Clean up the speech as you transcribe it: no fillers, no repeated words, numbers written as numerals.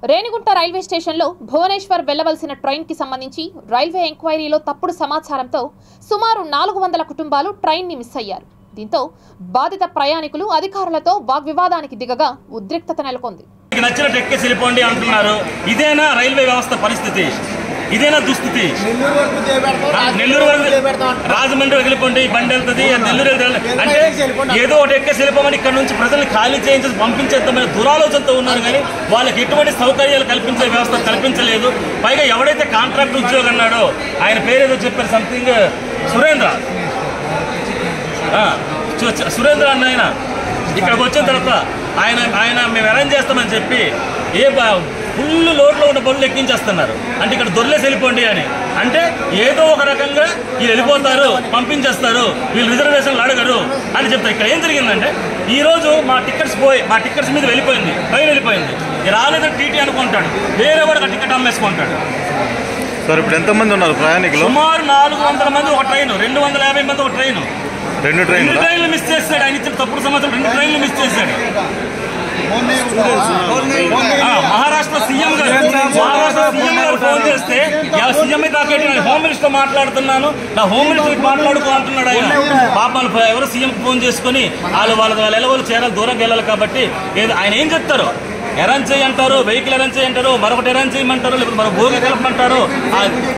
Renigunta railway స్టేషన్లో భువనేశ్వర్ వెళ్లవలసిన train కి సంబంధించి రైల్వే ఎంక్వైరీలో తప్పుడు సమాచారంతో సుమారు 400 కుటుంబాలు ట్రైన్ ని మిస్ అయ్యారు. దీంతో బాధిత ప్రయాణికులు అధికారులతో వాగ్వివాదానికి దిగగా ఉద్రిక్తత నెలకొంది. నచ్చినట్టు ఎక్కేసి వెళ్ళిపోండి అంటున్నారు. ఇదేనా రైల్వే వ్యవస్థ పరిస్థితి? ఇదేనా దుస్థితి? నెల్లూరు రాజమండ్రి వెళ్ళిపోండి, బండి వెళ్తుంది, నెల్లూరు అంటే ఏదో ఒకటి ఎక్కేసి వెళ్ళిపోమని ఇక్కడ నుంచి ప్రజల్ని ఖాళీ చేయించి పంపించేద్దామని దురాలోచనతో ఉన్నారు. కానీ వాళ్ళకి ఎటువంటి సౌకర్యాలు కల్పించే వ్యవస్థ కల్పించలేదు. పైగా ఎవడైతే కాంట్రాక్ట్ ఉద్యోగం అన్నాడో ఆయన పేరేదో చెప్పారు, సంథింగ్ సురేంద్ర అన్న ఆయన ఇక్కడికి వచ్చిన తర్వాత ఆయన మేము అరేంజ్ చేస్తామని చెప్పి ఫుల్ లోడ్లో ఉన్న బళ్ళు ఎక్కించేస్తున్నారు. అంటే ఇక్కడ దొర్లేసి వెళ్ళిపోండి అని, అంటే ఏదో ఒక రకంగా వీళ్ళు వెళ్ళిపోతారు, పంపించేస్తారు, వీళ్ళు రిజర్వేషన్లు అడగరు అని చెప్తారు. ఇక్కడ ఏం జరిగిందంటే ఈరోజు మా టికెట్స్ మీద వెళ్ళిపోయింది, ట్రైన్ వెళ్ళిపోయింది, రాలేదని టీటీ అనుకుంటాడు, వేరే వాడు టికెట్ అమ్మేసుకుంటాడు. సార్ ఇప్పుడు ఎంతమంది ఉన్నారు ప్రయాణికులు? సుమారు 400 మంది ఒక ట్రైన్, 250 మంది ఒక ట్రైన్. రెండు ట్రైన్లు మిస్ చేస్తాడు. ఆయన ఇచ్చిన తప్పుడు సమాచారం 2 ట్రైన్లు మిస్ చేశాడు. మహారాష్ట్ర సీఎం గారు ఫోన్ చేస్తే సీఎం కాకేటి హోమ్ మినిస్టర్ మాట్లాడుతున్నాను, నా హోమ్ మినిస్టర్ మాట్లాడుకో అంటున్నాడు ఆయన. పాపాలు ఎవరు సీఎంకి ఫోన్ చేసుకుని వాళ్ళ ఎలవలు చేరాలి, దూరంకి వెళ్ళాలి. కాబట్టి ఆయన ఏం చెప్తారు? అరేంజ్ చేయంటారు, వెహికల్ అరేంజ్ చేయంటారు, మరొకటి అరేంజ్ చేయమంటారు, లేకపోతే మరొక భోగి కలపమంటారు.